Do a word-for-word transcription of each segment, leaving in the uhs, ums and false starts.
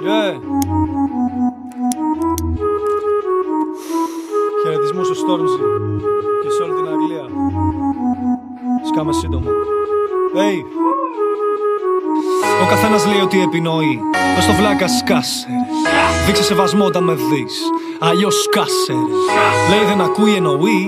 Yeah. Χαιρετισμούς στο Stormzy και σε όλη την Αγγλία. Σκάμε σύντομα. Hey. Ο καθένας λέει ότι επινοεί. Μες στο βλάκα σκάσε. Δείξε σεβασμό όταν με δεις. Αλλιώς σκάσε. Λέει δεν ακούει εννοεί.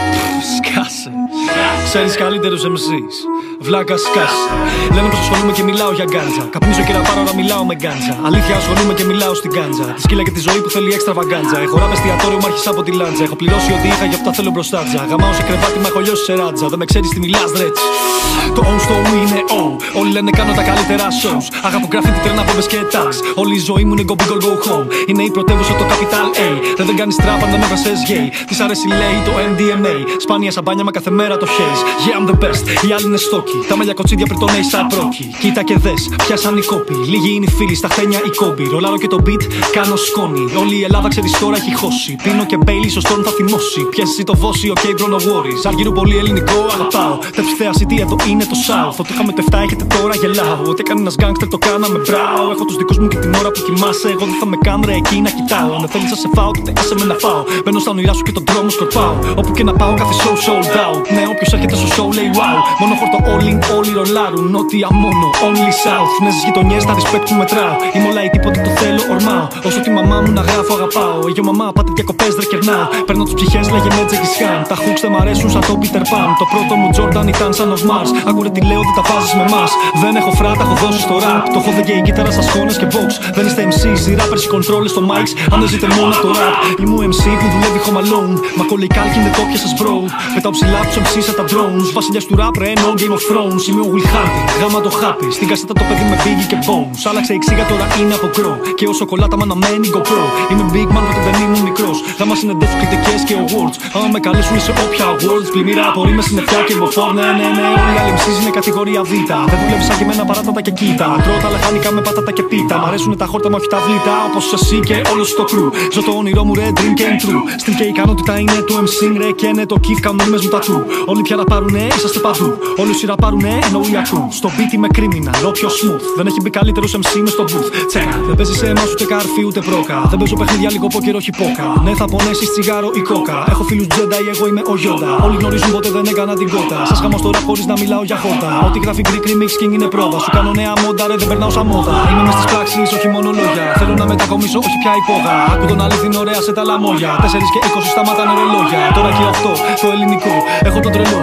Σκάσε. Ξέρεις καλύτερους εμ σις. Βλάκα σκάσε. Λένε πως ασχολούμαι και μιλάω για γκάντζα. Καπνίζω και ραπάρω να μιλάω με γκάντζα. Αλήθεια ασχολούμαι και μιλάω στην γκάντζα. Τη σκύλα και τη ζωή που θέλει έξτρα βαγκάντζα. Έχω ράπ εστιατόριο μου άρχισα από τη λάντζα. Έχω πληρώσει ό,τι είχα για αυτά θέλω μπροστάτζα. Γαμάω σε κρεβάτι με έχω λιώσει σε ράτζα. Δεν με ξέρεις τι μιλάς ρέτς. Το O στο U είναι O. Όλοι λένε κάνω τα καλύτερα shows. Αγαπώ graffiti, τρένα bombes και tags. Όλη η ζωή μου είναι go big or go home. Είναι η πρωτεύουσα το capital A. Δεν δεν κάνεις τραπ αν δεν έβασες gay. Της αρέσει λέει το εμ ντι εμ έι. Σπάνια σαμπάνια μα κάθε μέρα το haze. Yeah I'm the best, οι άλλοι είναι στόκοι. Τα μαλλιά κοτσίδια πριν τον A$άπ Rocky. Κοίτα και δες, πιάσαν οι κόποι. Λίγοι είναι οι φίλοι, στα χτένια οι κόμποι. Ρολάρω και το beat, κάνω σκόνη. Όλη η Ελλάδα ξέρεις τώρα έχει χώσει. Πίνω και Bailey, στο Storm θα θυμώσει. Πιέσεις το βόσι, ok bro no worries. Αργύρου πολύ ελληνικό, αγαπάω. Τεψθέα city εδώ είναι το South. Ό,τι είχαμε το εφτά έχετε τώρα γελάω. Ό,τι έκανε ένας γκάγκστερ το κάναμε μπράω. Έχω τους δικούς μου και την ώρα που κοιμάσαι. Εγώ δεν θα με κάνω ρε εκεί να κοιτάω. Αν θέλεις να σε φάω, τότε άσε με να φάω. Μπαίνω στα όνειρά σου και τον δρόμο σκορπάω. Όπου και να πάω, κάθε show sold out. Ναι, όποιος έρχεται στο show λέει wow. Μόνο χορτο all in, όλοι ρολάρουν. Νότια μόνο, only south. Ναι, στις γειτονιές τα respect που μετράω. Είμαι όλα η τίποτε το θέλω, ορμάω. Όσο τη μαμά μου να γράφω, αγαπάω. Εγιο μαμά, πάτε διακοπές, δεν κερνάω. Παίρνω τους ψυχές, λέγε με Τζεκισχάν. Τα hooks δεν μ' αρέσουν σαν το Peter Pan. Το πρώτο μου Jordan ήταν Son of Mars. Ακούρε τι λέω, δεν τα βάζεις με μας. Δεν έχω φράτα, έχω δώσει στο rap. Το έχω και η κίταρα στα σχόνες και box. Δεν είστε εμ σις, οι rappers, οι controllers στο mics. Αν δεν ζείτε μόνο το rap. Είμαι εμ σι που δουλεύει home alone. Μα κολικάλκι είναι κόπια σας bro. Πετάω ψηλά τους εμ σις σαν τα drones. Βασιλιάς του rap, ρε, no Game of Thrones. Είμαι ο Will Hunting, γάμα το happy. Στην κασέτα το παιδί με Biggie και Bones. Άλλαξε η ξύγα τώρα είναι από κρό. Και ο σοκολάτα μα να μένει GoPro. Είμαι big man που δεν ήμουν μικρός. Γάμα συνεντεύξεις, κριτικές και awards. Άμα με καλέσουν σε όποια awards. Πλημμύρα απορεί με συννεφιά και μποφόρ. Ναι, ναι, ναι, όλοι οι άλλοι εμ σις είναι κατηγορία Β. Δεν δουλεύεις σαν και εμένα παράτατα και κοίτα. Τρώω τα λαχάνικα με πατάτα και πίτα. Μ' αρέσουν τα χόρτα μου, όχι τα βλήτα. Όπως εσύ και όλο το crew. Ζω το όνειρό μου, ρε, dream came true. Στην και η ικανότητα είναι του εμ σι, ρε, και είναι το kiff, κάνουν μες μου τα του. Όλοι πια να πάρουνε, είσαστε παντού. Όλοι όσοι να πάρουνε, εννοεί ακούν. Στο beat είμαι criminal, όποιο smooth. Δεν έχει μπει καλύτερος εμ σι μες στο booth. Τσέκα, δεν παίζει σε εμάς ούτε καρφί ούτε πρόκα. Δεν παίζω παιχνίδια λίγο πόκερ, όχι πόκα. Ναι, θα πονέσεις τσιγάρο ή κόκα. Έχω φίλους Jedi, εγώ είμαι ο Yoda. Όλοι γνωρίζουν ποτέ δεν έκανα την κότα. Σας χαμώ τώρα χωρίς να μιλάω για χόρτα. Ό,τι γράφει Greek remix king είναι πρόβα. Σου κάνω νέα μόντα, ρε, δεν περνάω σαν μόδα. Είμαι μες στις πράξεις, όχι μόνο λόγια. Θέλω να μετακομίσω, όχι πια υπόγα. Άκου τον αλήθινο ωραία σε τα λαμόγια. Τέσσερις και είκοσι σταματάνε ρολόγια. Τώρα και αυτό, το ελληνικό, έχω το τρελό.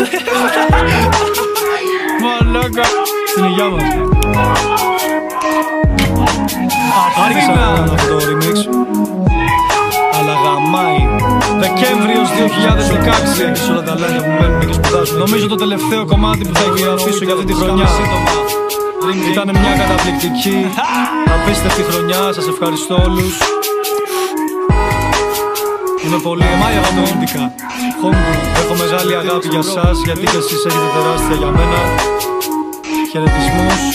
Μαλάκα. Στην υγειά μας. Άρχισα να κάνω αυτό το remix. Αλλά γαμάει. Δεκέμβριος δύο χιλιάδες δεκαέξι. Έχεις όλα τα λάδια που μένουν και σπουδάζουν. Νομίζω το τελευταίο κομμάτι που θα ηχογραφήσω για αυτή τη χρονιά. Ήτανε μια καταπληκτική, απίστευτη χρονιά. Σας ευχαριστώ όλους. Είμαι πολύ εμάγια από το Ίνδικα. Έχω μεγάλη αγάπη για σας, γιατί και εσείς έχετε τεράστια για μένα. Χαιρετισμούς.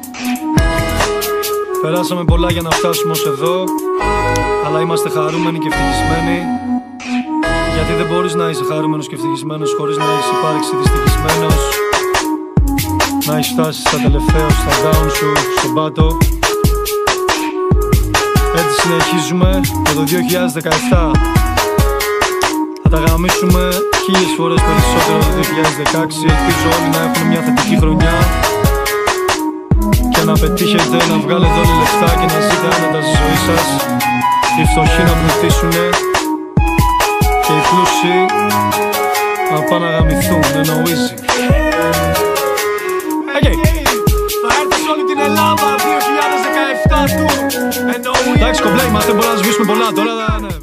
Περάσαμε πολλά για να φτάσουμε ως εδώ, αλλά είμαστε χαρούμενοι και ευτυχισμένοι. Γιατί δεν μπορείς να είσαι χαρούμενος και ευτυχισμένος χωρίς να έχεις υπάρξει δυστυχισμένος. Να έχεις φτάσει στα τελευταία, στα down σου, στον πάτο. Έτσι συνεχίζουμε και το δύο χιλιάδες δεκαεπτά. Θα τα γαμίσουμε χίλιες φορές περισσότερο το δύο χιλιάδες δεκαέξι. Ελπίζω όλοι να έχουν μια θετική χρονιά και να πετύχετε να βγάλετε όλοι λεφτά και να ζείτε άνετα στη ζωή σας. Οι φτωχοί να πλουτίσουνε και οι πλούσιοι να πάνε να γαμηθούν. Εννοείζει. Θα έρθει σε όλη την Ελλάδα δύο χιλιάδες δεκαεπτά του. Εντάξει κομπλέ, είμαστε, μπορούμε να σβήσουμε πολλά τώρα.